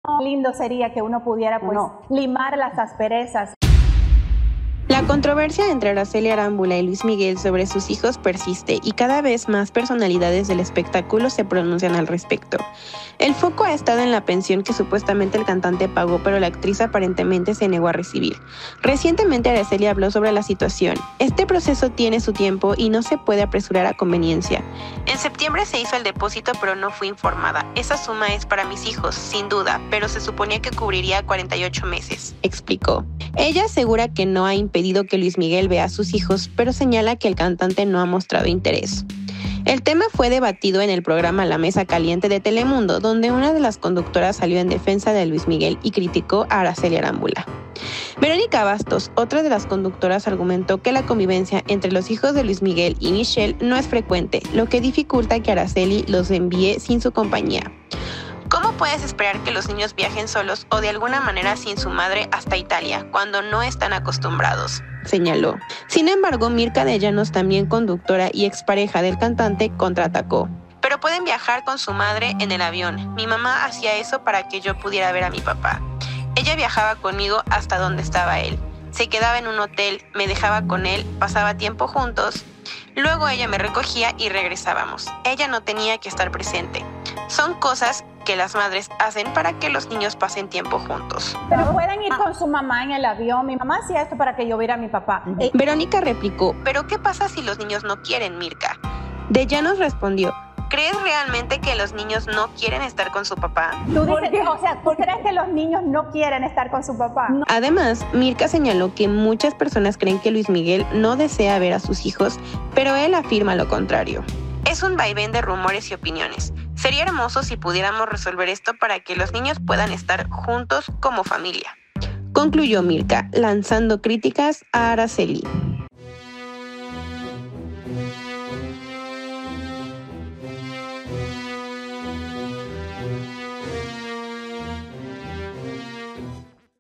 lindo sería que uno pudiera limar las asperezas. La controversia entre Araceli Arámbula y Luis Miguel sobre sus hijos persiste y cada vez más personalidades del espectáculo se pronuncian al respecto. El foco ha estado en la pensión que supuestamente el cantante pagó, pero la actriz aparentemente se negó a recibir. Recientemente Araceli habló sobre la situación. Este proceso tiene su tiempo y no se puede apresurar a conveniencia. En septiembre se hizo el depósito, pero no fui informada. Esa suma es para mis hijos, sin duda, pero se suponía que cubriría 48 meses, explicó. Ella asegura que no ha impedido que Luis Miguel vea a sus hijos, pero señala que el cantante no ha mostrado interés. El tema fue debatido en el programa La Mesa Caliente de Telemundo, donde una de las conductoras salió en defensa de Luis Miguel y criticó a Araceli Arámbula. Verónica Bastos, otra de las conductoras, argumentó que la convivencia entre los hijos de Luis Miguel y Michelle no es frecuente, lo que dificulta que Araceli los envíe sin su compañía. ¿Cómo puedes esperar que los niños viajen solos o de alguna manera sin su madre hasta Italia, cuando no están acostumbrados?, señaló. Sin embargo, Mirka de Llanos, también conductora y expareja del cantante, contraatacó. Pero pueden viajar con su madre en el avión. Mi mamá hacía eso para que yo pudiera ver a mi papá. Ella viajaba conmigo hasta donde estaba él. Se quedaba en un hotel, me dejaba con él, pasaba tiempo juntos. Luego ella me recogía y regresábamos. Ella no tenía que estar presente. Son cosas que las madres hacen para que los niños pasen tiempo juntos. Pero pueden ir con su mamá en el avión. Mi mamá hacía esto para que yo viera a mi papá. Verónica replicó, ¿pero qué pasa si los niños no quieren, Mirka? De Llanos respondió, ¿crees realmente que los niños no quieren estar con su papá? Tú dices, ¿tú crees que los niños no quieren estar con su papá? No. Además, Mirka señaló que muchas personas creen que Luis Miguel no desea ver a sus hijos, pero él afirma lo contrario. Es un vaivén de rumores y opiniones. Sería hermoso si pudiéramos resolver esto para que los niños puedan estar juntos como familia, concluyó Mirka, lanzando críticas a Araceli.